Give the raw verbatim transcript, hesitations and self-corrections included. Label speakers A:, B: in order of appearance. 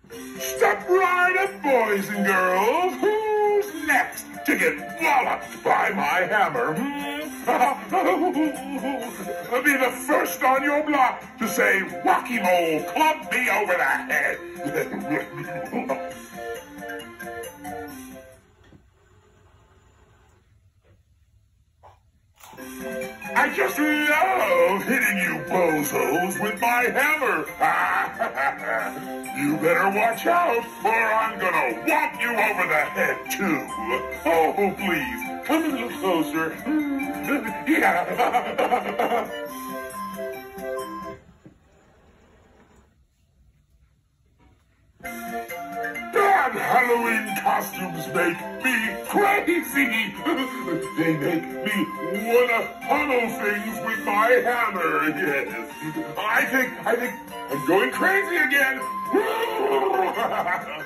A: Step right up, boys and girls. Who's next to get walloped by my hammer? Hmm? Be the first on your block to say, Rocky Mole, club me over the head. I just love hitting you bozos with my hammer. You better watch out, or I'm gonna whop you over the head, too. Oh, please, come a little closer. Yeah. Bad Halloween costumes make me crazy. They make me wanna pummel things with my hammer. Yes, I think I think I'm going crazy again.